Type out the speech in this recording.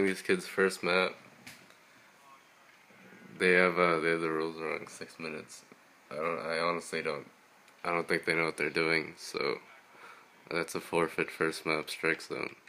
these kids' first map. They have the rules wrong. 6 minutes. I honestly don't. I don't think they know what they're doing. So that's a forfeit first map strike zone.